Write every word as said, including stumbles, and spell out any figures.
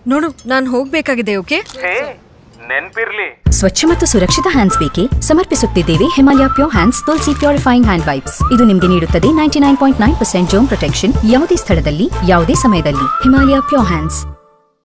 ನೋಡು, ನಾನು ಹೋಗ್ಬೇಕಾಗಿದೆ. ಓಕೆ, ನೆನ್ಪಿರ್ಲಿ. ಸ್ವಚ್ಛ ಮತ್ತು ಸುರಕ್ಷಿತ ಹ್ಯಾಂಡ್ಸ್ ಬೇಕೆ? ಸಮರ್ಪಿಸುತ್ತಿದ್ದೇವೆ Himalaya pure hands tulsi purifying hand wipes. ಇದು ನಿಮಗೆ ನೀಡುತ್ತದೆ ninety nine point nine percent germ protection ಯಾವುದೇ ಸ್ಥಳದಲ್ಲಿ ಯಾವುದೇ ಸಮಯದಲ್ಲಿ. Himalaya pure hands.